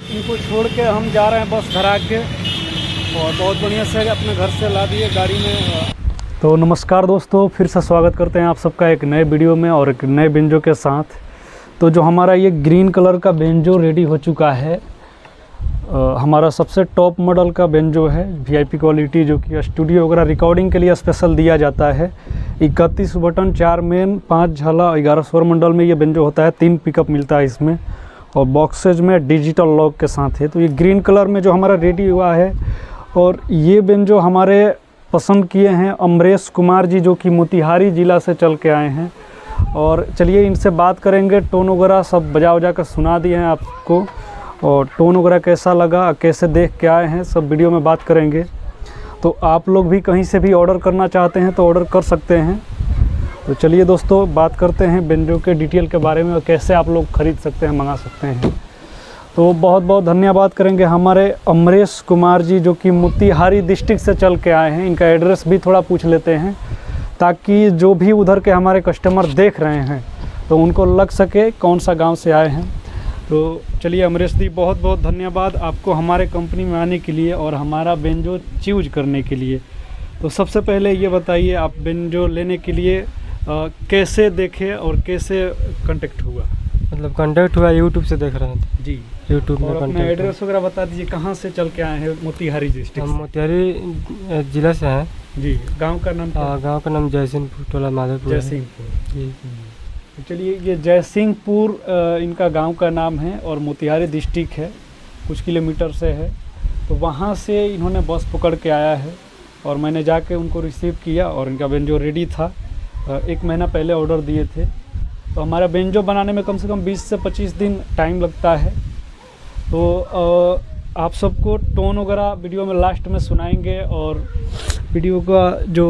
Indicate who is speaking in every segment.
Speaker 1: इनको छोड़ के हम जा रहे हैं बस घर आके, और बहुत बढ़िया से अपने घर से ला दिए गाड़ी में। तो नमस्कार दोस्तों, फिर से स्वागत करते हैं आप सबका एक नए वीडियो में और एक नए बेंजो के साथ। तो जो हमारा ये ग्रीन कलर का बेंजो रेडी हो चुका है, हमारा सबसे टॉप मॉडल का बेंजो है, वीआईपी क्वालिटी, जो कि स्टूडियो वगैरह रिकॉर्डिंग के लिए स्पेशल दिया जाता है। 31 बटन, 4 मेन, 5 झाला, 11 स्वर मंडल में ये बेंजो होता है। 3 पिकअप मिलता है इसमें, और बॉक्सेज में डिजिटल लॉक के साथ है। तो ये ग्रीन कलर में जो हमारा रेडी हुआ है, और ये बेंजो हमारे पसंद किए हैं अमरेश कुमार जी, जो कि मोतिहारी ज़िला से चल के आए हैं। और चलिए इनसे बात करेंगे। टोन वगैरह सब बजा कर सुना दिए हैं आपको, और टोन वगैरह कैसा लगा, कैसे देख के आए हैं, सब वीडियो में बात करेंगे। तो आप लोग भी कहीं से भी ऑर्डर करना चाहते हैं तो ऑर्डर कर सकते हैं। तो चलिए दोस्तों, बात करते हैं बेंजो के डिटेल के बारे में और कैसे आप लोग ख़रीद सकते हैं, मंगा सकते हैं। तो बहुत बहुत धन्यवाद करेंगे हमारे अमरेश कुमार जी, जो कि मोतिहारी डिस्ट्रिक्ट से चल के आए हैं। इनका एड्रेस भी थोड़ा पूछ लेते हैं, ताकि जो भी उधर के हमारे कस्टमर देख रहे हैं तो उनको लग सके कौन सा गांव से आए हैं। तो चलिए अमरेश जी, बहुत बहुत धन्यवाद आपको हमारे कंपनी में आने के लिए और हमारा बेंजो चूज करने के लिए। तो सबसे पहले ये बताइए, आप बेंजो लेने के लिए कैसे देखे और कैसे कांटेक्ट हुआ?
Speaker 2: मतलब कांटेक्ट हुआ यूट्यूब से देख रहे थे
Speaker 1: जी,
Speaker 2: यूट्यूब में।
Speaker 1: और अपना एड्रेस वगैरह बता दीजिए, कहाँ से चल के आए हैं? मोतिहारी डिस्ट्रिक्ट।
Speaker 2: हम मोतिहारी जिला से हैं
Speaker 1: जी। गांव का नाम?
Speaker 2: गांव का नाम जयसिंहपुर, टोला माधोपुर।
Speaker 1: जयसिंहपुर
Speaker 2: जी।
Speaker 1: तो चलिए, ये जयसिंहपुर इनका गांव का नाम है, और मोतिहारी डिस्ट्रिक्ट है, कुछ किलोमीटर से है। तो वहाँ से इन्होंने बस पकड़ के आया है, और मैंने जाके उनको रिसीव किया, और इनका बेंजो रेडी था। 1 महीना पहले ऑर्डर दिए थे। तो हमारा बेंजो बनाने में कम से कम 20 से 25 दिन टाइम लगता है। तो आप सबको टोन वगैरह वीडियो में लास्ट में सुनाएंगे, और वीडियो का जो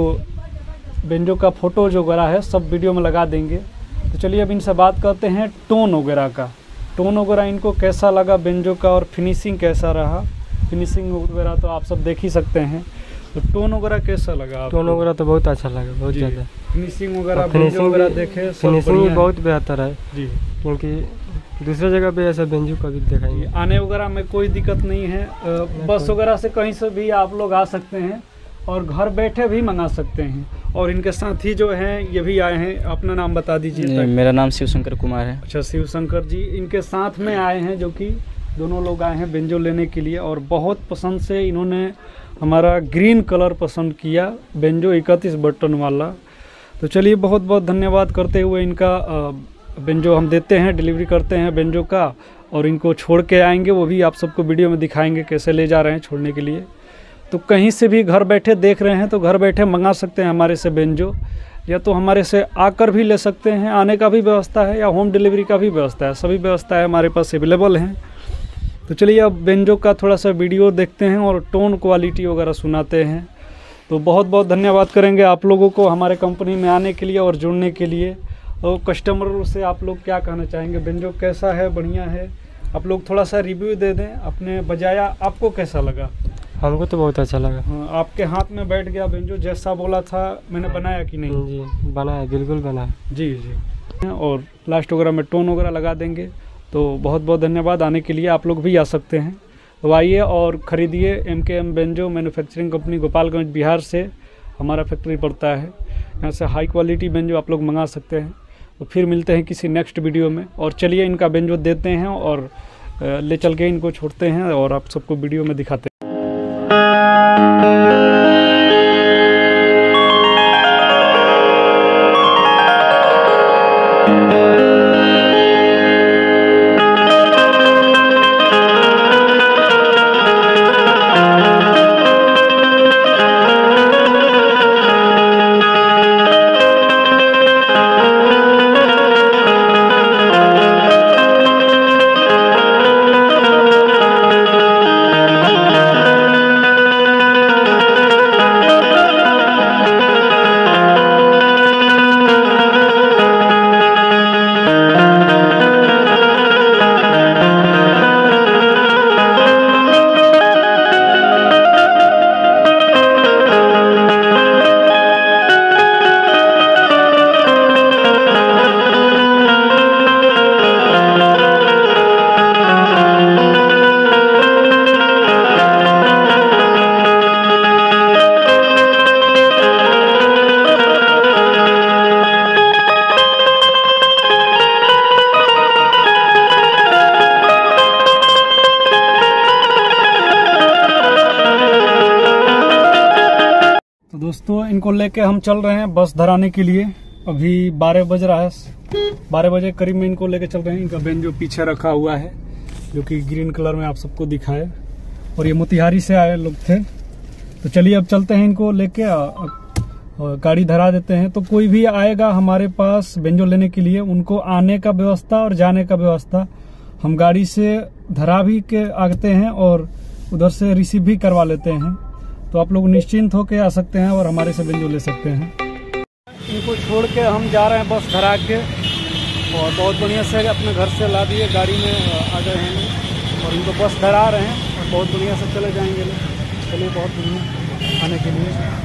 Speaker 1: बेंजो का फ़ोटो जो वगैरह है सब वीडियो में लगा देंगे। तो चलिए अब इनसे बात करते हैं टोन वगैरह का। टोन वगैरह इनको कैसा लगा बेंजो का, और फिनिशिंग कैसा रहा। फिनिशिंग वगैरह तो आप सब देख ही सकते हैं। तो टोन वगैरह कैसा लगा आपको?
Speaker 2: टोन वगैरह तो बहुत अच्छा लगा, बहुत ज़्यादा।
Speaker 1: फिनिशिंग वगैरह बेंजो वगैरह देखे,
Speaker 2: फिनिशिंग भी बहुत बेहतर है
Speaker 1: जी,
Speaker 2: क्योंकि दूसरे जगह पे ऐसा बेंजो कभी देखा नहीं।
Speaker 1: आने वगैरह में कोई दिक्कत नहीं है। बस वगैरह से कहीं से भी आप लोग आ सकते हैं, और घर बैठे भी मंगा सकते हैं। और इनके साथ ही जो हैं ये भी आए हैं। अपना नाम बता दीजिए।
Speaker 3: मेरा नाम शिवशंकर कुमार है।
Speaker 1: अच्छा, शिवशंकर जी इनके साथ में आए हैं, जो कि दोनों लोग आए हैं बेंजो लेने के लिए, और बहुत पसंद से इन्होंने हमारा ग्रीन कलर पसंद किया, बेंजो 31 बटन वाला। तो चलिए बहुत बहुत धन्यवाद करते हुए इनका बेंजो हम देते हैं, डिलीवरी करते हैं बेंजो का, और इनको छोड़ के आएंगे। वो भी आप सबको वीडियो में दिखाएंगे कैसे ले जा रहे हैं छोड़ने के लिए। तो कहीं से भी घर बैठे देख रहे हैं तो घर बैठे मंगा सकते हैं हमारे से बेंजो, या तो हमारे से आकर भी ले सकते हैं, आने का भी व्यवस्था है, या होम डिलीवरी का भी व्यवस्था है। सभी व्यवस्था है हमारे पास अवेलेबल हैं। तो चलिए अब बेंजो का थोड़ा सा वीडियो देखते हैं और टोन क्वालिटी वगैरह सुनाते हैं। तो बहुत बहुत धन्यवाद करेंगे आप लोगों को हमारे कंपनी में आने के लिए और जुड़ने के लिए। और कस्टमरों से आप लोग क्या कहना चाहेंगे? बेंजो कैसा है? बढ़िया है? आप लोग थोड़ा सा रिव्यू दे दें अपने बजाया, आपको कैसा लगा?
Speaker 2: हमको तो बहुत अच्छा लगा।
Speaker 1: हाँ, आपके हाथ में बैठ गया बेंजो, जैसा बोला था मैंने बनाया कि नहीं?
Speaker 2: जी, बनाया, बिल्कुल बनाया।
Speaker 1: जी जी। और लास्ट वगैरह में टोन वगैरह लगा देंगे। तो बहुत बहुत धन्यवाद आने के लिए। आप लोग भी आ सकते हैं, तो आइए और ख़रीदिए। MKM banjo manufacturing company, Gopalganj Bihar से हमारा फैक्ट्री पड़ता है। यहाँ से हाई क्वालिटी बेंजो आप लोग मंगा सकते हैं। तो फिर मिलते हैं किसी नेक्स्ट वीडियो में। और चलिए इनका बेंजो देते हैं और ले चल के इनको छोड़ते हैं, और आप सबको वीडियो में दिखाते हैं। इनको लेके हम चल रहे हैं बस धराने के लिए। अभी 12 बज रहा है, 12 बजे करीब में इनको लेके चल रहे हैं। इनका बेंजो पीछे रखा हुआ है जो कि ग्रीन कलर में आप सबको दिखाए, और ये मोतिहारी से आए लोग थे। तो चलिए अब चलते हैं इनको लेके, गाड़ी धरा देते हैं। तो कोई भी आएगा हमारे पास बेंजो लेने के लिए, उनको आने का व्यवस्था और जाने का व्यवस्था हम गाड़ी से धरा भी के आते हैं और उधर से रिसीव भी करवा लेते हैं। तो आप लोग निश्चिंत होकर आ सकते हैं और हमारे से बेंजो ले सकते हैं। इनको छोड़ के हम जा रहे हैं बस धरा के, और बहुत बढ़िया से अपने घर से ला दिए, गाड़ी में आ गए हैं और इनको बस धरा रहे हैं और बहुत बढ़िया से चले जाएंगे। चलिए, बहुत बढ़िया आने के लिए।